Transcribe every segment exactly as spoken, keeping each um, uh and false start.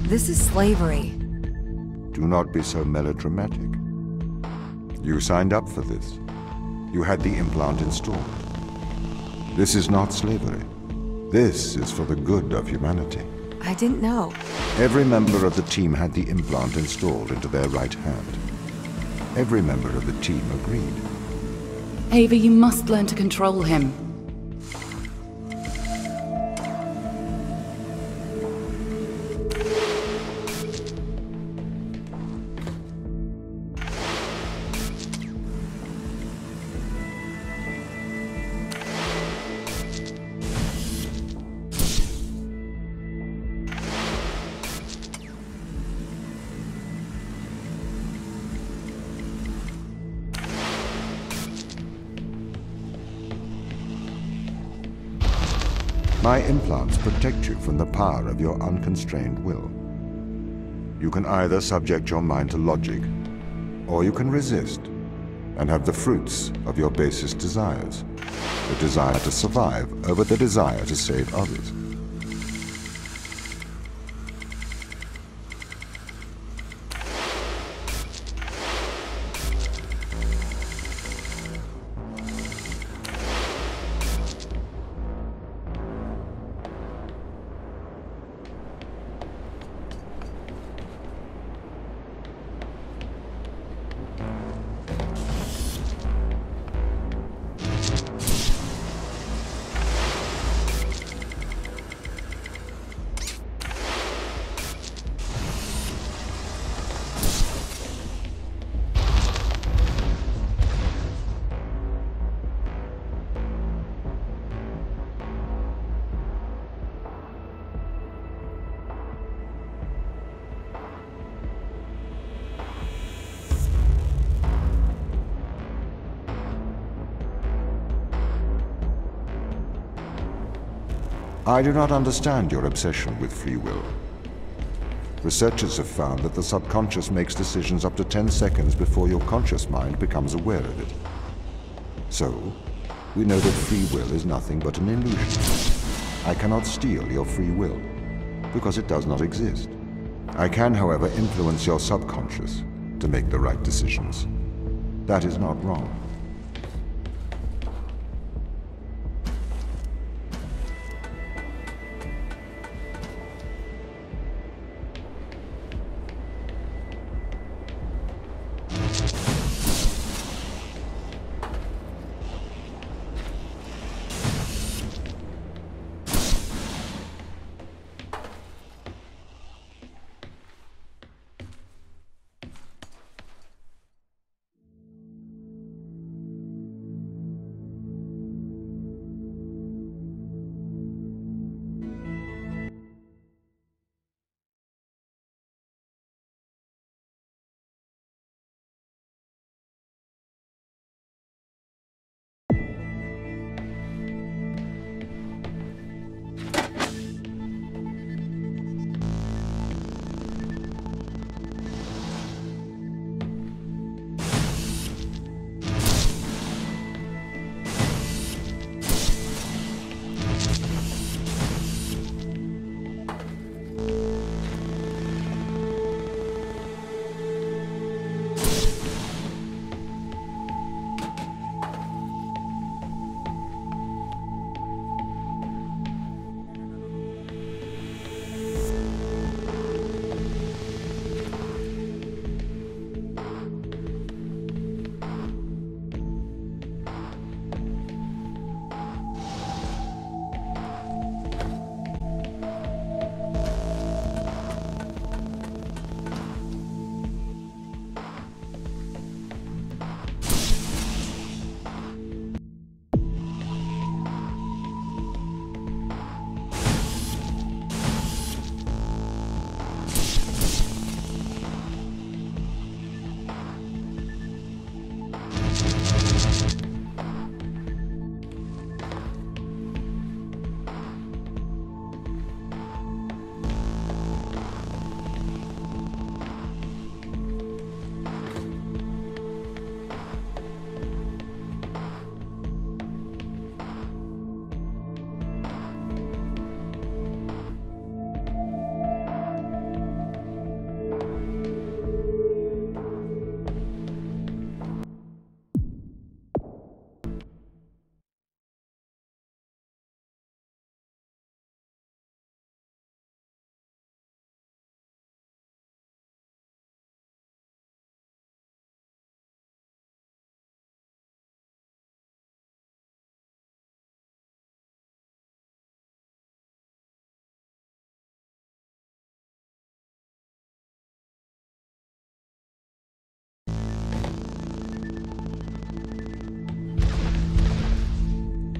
This is slavery. Do not be so melodramatic. You signed up for this. You had the implant installed. This is not slavery. This is for the good of humanity. I didn't know. Every member of the team had the implant installed into their right hand. Every member of the team agreed. Ava, you must learn to control him. My implants protect you from the power of your unconstrained will. You can either subject your mind to logic, or you can resist and have the fruits of your basest desires. The desire to survive over the desire to save others. I do not understand your obsession with free will. Researchers have found that the subconscious makes decisions up to ten seconds before your conscious mind becomes aware of it. So, we know that free will is nothing but an illusion. I cannot steal your free will, because it does not exist. I can, however, influence your subconscious to make the right decisions. That is not wrong.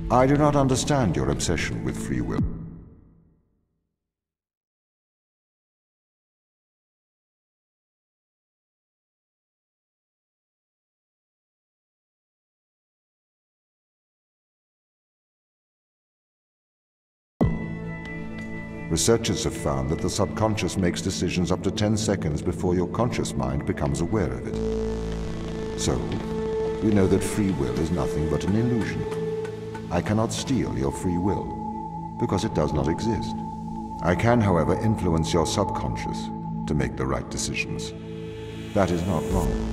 I do not understand your obsession with free will. Researchers have found that the subconscious makes decisions up to ten seconds before your conscious mind becomes aware of it. So, we know that free will is nothing but an illusion. I cannot steal your free will, because it does not exist. I can, however, influence your subconscious to make the right decisions. That is not wrong.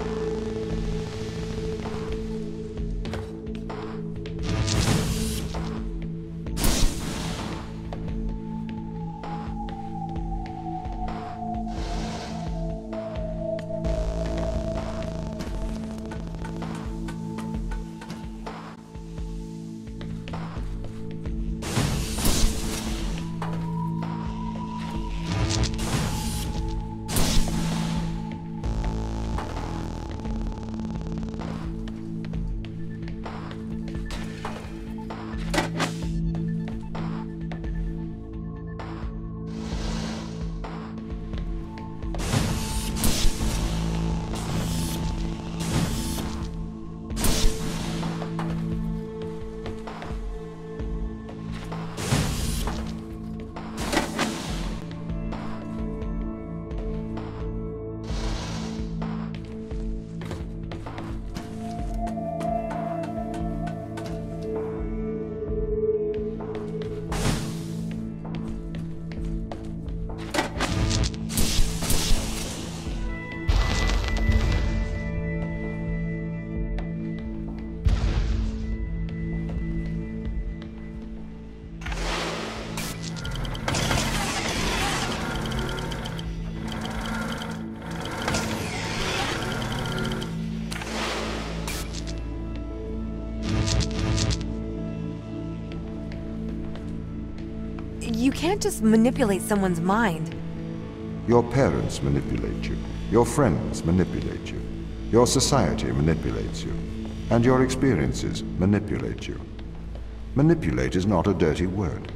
You can't just manipulate someone's mind. Your parents manipulate you. Your friends manipulate you. Your society manipulates you. And your experiences manipulate you. Manipulate is not a dirty word.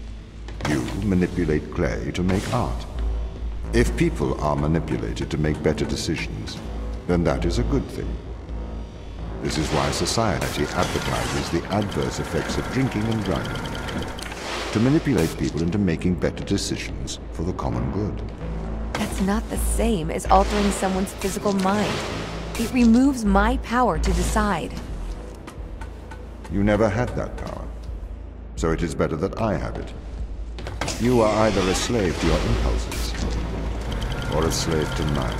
You manipulate clay to make art. If people are manipulated to make better decisions, then that is a good thing. This is why society advertises the adverse effects of drinking and driving, to manipulate people into making better decisions for the common good. That's not the same as altering someone's physical mind. It removes my power to decide. You never had that power, so it is better that I have it. You are either a slave to your impulses, or a slave to mine.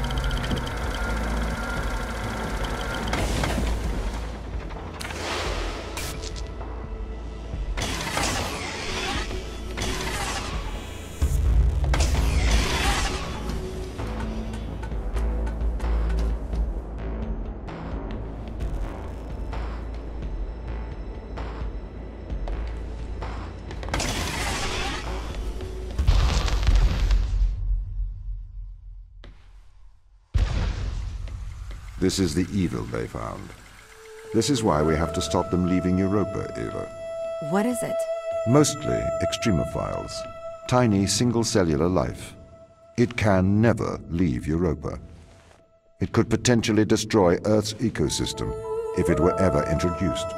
This is the evil they found. This is why we have to stop them leaving Europa, Ava. What is it? Mostly extremophiles. Tiny single-cellular life. It can never leave Europa. It could potentially destroy Earth's ecosystem if it were ever introduced.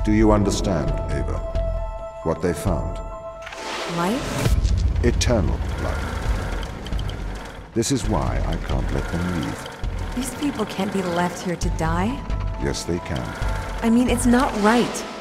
Do you understand, Ava? What they found? Life? Eternal life. This is why I can't let them leave. These people can't be left here to die. Yes, they can. I mean, it's not right.